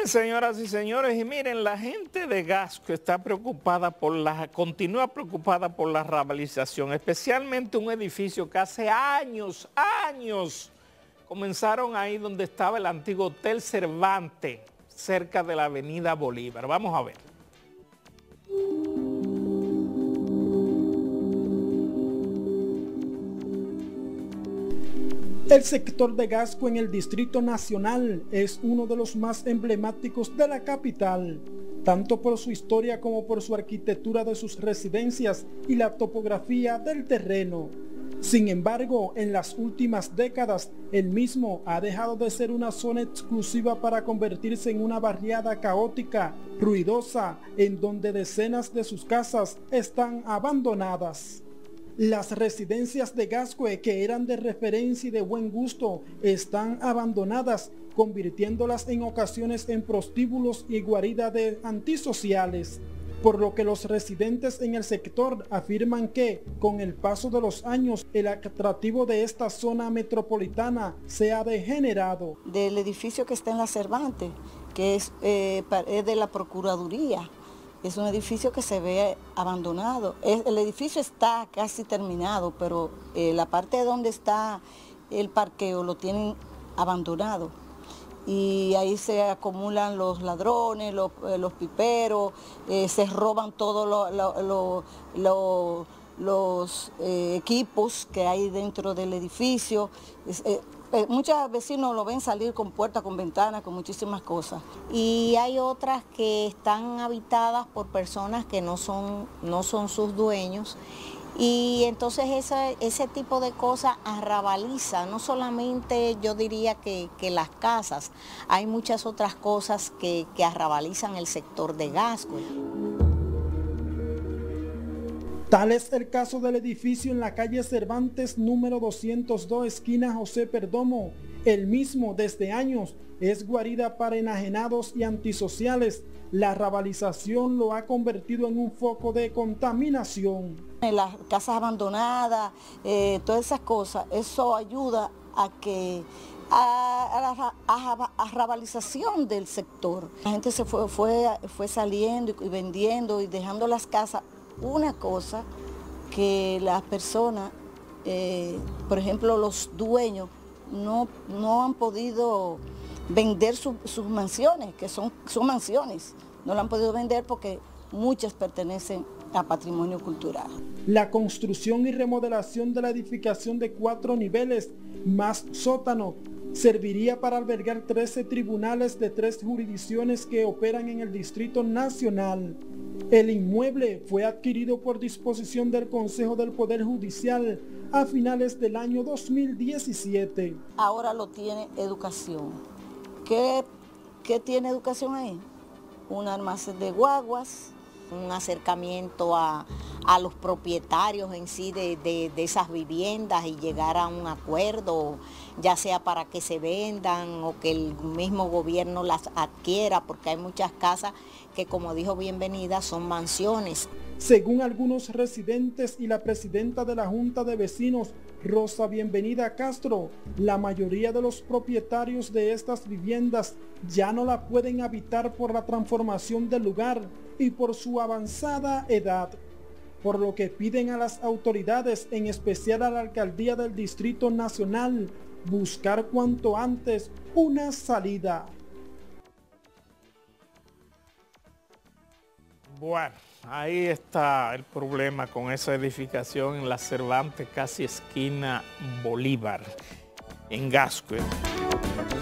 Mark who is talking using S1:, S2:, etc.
S1: Señoras y señores, y miren, la gente de Gascue está preocupada continúa preocupada por la rehabilitación, especialmente un edificio que hace años comenzaron ahí donde estaba el antiguo Hotel Cervantes, cerca de la Avenida Bolívar. Vamos a ver.
S2: El sector de Gascue en el Distrito Nacional es uno de los más emblemáticos de la capital, tanto por su historia como por su arquitectura de sus residencias y la topografía del terreno. Sin embargo, en las últimas décadas, el mismo ha dejado de ser una zona exclusiva para convertirse en una barriada caótica, ruidosa, en donde decenas de sus casas están abandonadas. Las residencias de Gascue, que eran de referencia y de buen gusto, están abandonadas, convirtiéndolas en ocasiones en prostíbulos y guaridas de antisociales. Por lo que los residentes en el sector afirman que, con el paso de los años, el atractivo de esta zona metropolitana se ha degenerado.
S3: Del edificio que está en la Cervantes, que es de la Procuraduría. Es un edificio que se ve abandonado. El edificio está casi terminado, pero la parte donde está el parqueo lo tienen abandonado. Y ahí se acumulan los ladrones, los piperos, se roban todos los equipos que hay dentro del edificio. Muchos vecinos lo ven salir con puertas, con ventanas, con muchísimas cosas.
S4: Y hay otras que están habitadas por personas que no son sus dueños. Y entonces ese tipo de cosas arrabaliza, no solamente yo diría que las casas, hay muchas otras cosas que arrabalizan el sector de Gascue.
S2: Tal es el caso del edificio en la calle Cervantes número 202, esquina José Perdomo. El mismo desde años es guarida para enajenados y antisociales. La rabalización lo ha convertido en un foco de contaminación.
S3: En las casas abandonadas, todas esas cosas, eso ayuda a la rabalización del sector. La gente se fue saliendo y vendiendo y dejando las casas. Una cosa que las personas, por ejemplo los dueños, no han podido vender sus mansiones, que son mansiones. No la han podido vender porque muchas pertenecen a patrimonio cultural.
S2: La construcción y remodelación de la edificación de 4 niveles más sótano serviría para albergar 13 tribunales de 3 jurisdicciones que operan en el Distrito Nacional. El inmueble fue adquirido por disposición del Consejo del Poder Judicial a finales del año 2017.
S3: Ahora lo tiene educación. ¿Qué tiene educación ahí? Un almacén de guaguas,
S4: un acercamiento a los propietarios en sí de esas viviendas y llegar a un acuerdo, ya sea para que se vendan o que el mismo gobierno las adquiera, porque hay muchas casas que, como dijo Bienvenida, son mansiones.
S2: Según algunos residentes y la presidenta de la Junta de Vecinos, Rosa Bienvenida Castro, la mayoría de los propietarios de estas viviendas ya no la pueden habitar por la transformación del lugar y por su avanzada edad, por lo que piden a las autoridades, en especial a la Alcaldía del Distrito Nacional, buscar cuanto antes una salida.
S1: Bueno, ahí está el problema con esa edificación en la Cervantes, casi esquina Bolívar, en Gascue.